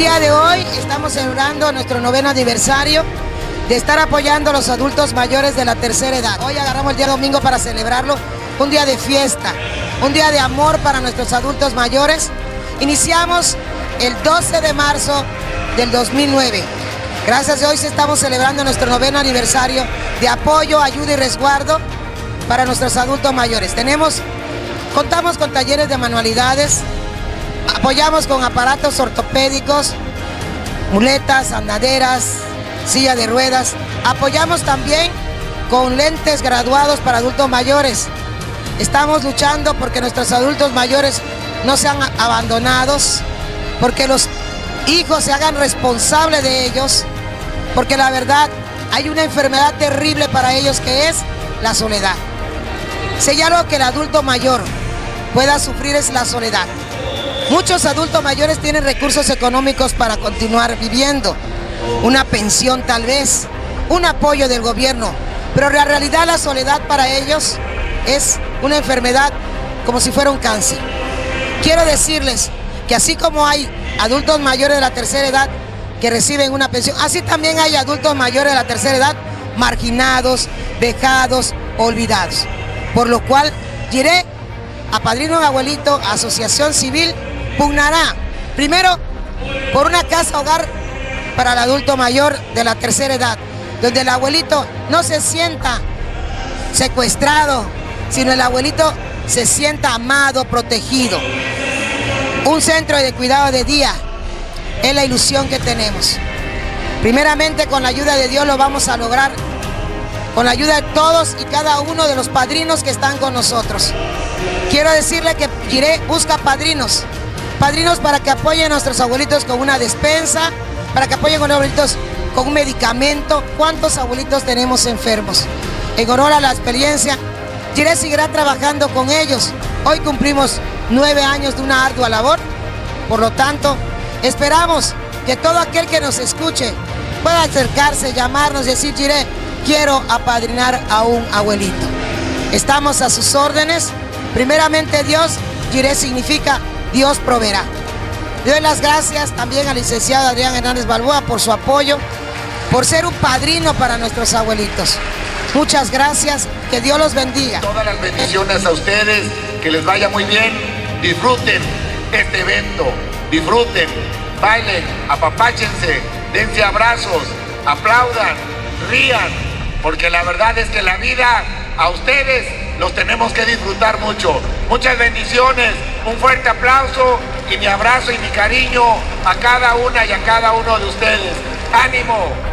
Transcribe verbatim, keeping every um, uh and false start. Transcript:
día de hoy estamos celebrando nuestro noveno aniversario de estar apoyando a los adultos mayores de la tercera edad. Hoy agarramos el día domingo para celebrarlo, un día de fiesta, un día de amor para nuestros adultos mayores. Iniciamos el doce de marzo del dos mil nueve. Gracias a hoy estamos celebrando nuestro noveno aniversario de apoyo, ayuda y resguardo para nuestros adultos mayores. Tenemos, contamos con talleres de manualidades, apoyamos con aparatos ortopédicos, muletas, andaderas, silla de ruedas. Apoyamos también con lentes graduados para adultos mayores. Estamos luchando porque nuestros adultos mayores no sean abandonados, porque los hijos se hagan responsables de ellos, porque la verdad hay una enfermedad terrible para ellos que es la soledad. Si hay algo que el adulto mayor pueda sufrir es la soledad. Muchos adultos mayores tienen recursos económicos para continuar viviendo, una pensión tal vez, un apoyo del gobierno, pero en realidad la soledad para ellos es una enfermedad como si fuera un cáncer. Quiero decirles que así como hay adultos mayores de la tercera edad que reciben una pensión, así también hay adultos mayores de la tercera edad marginados, vejados, olvidados. Por lo cual, diré, Apadrino un Abuelito, Asociación Civil, pugnará, primero, por una casa hogar para el adulto mayor de la tercera edad, donde el abuelito no se sienta secuestrado, sino el abuelito se sienta amado, protegido. Un centro de cuidado de día es la ilusión que tenemos. Primeramente, con la ayuda de Dios lo vamos a lograr, con la ayuda de todos y cada uno de los padrinos que están con nosotros. Quiero decirle que Jiré busca padrinos, padrinos para que apoyen a nuestros abuelitos con una despensa, para que apoyen a los abuelitos con un medicamento. ¿Cuántos abuelitos tenemos enfermos? En honor a la experiencia, Jiré seguirá trabajando con ellos. Hoy cumplimos nueve años de una ardua labor, por lo tanto, esperamos que todo aquel que nos escuche pueda acercarse, llamarnos y decir: Jiré, quiero apadrinar a un abuelito. Estamos a sus órdenes. Primeramente Dios, Jiré significa Dios proveerá. Le doy las gracias también al licenciado Adrián Hernández Balboa por su apoyo, por ser un padrino para nuestros abuelitos. Muchas gracias, que Dios los bendiga. Todas las bendiciones a ustedes, que les vaya muy bien, disfruten este evento, disfruten, bailen, apapáchense, dense abrazos, aplaudan, rían, porque la verdad es que la vida a ustedes los tenemos que disfrutar mucho. Muchas bendiciones, un fuerte aplauso y mi abrazo y mi cariño a cada una y a cada uno de ustedes. ¡Ánimo!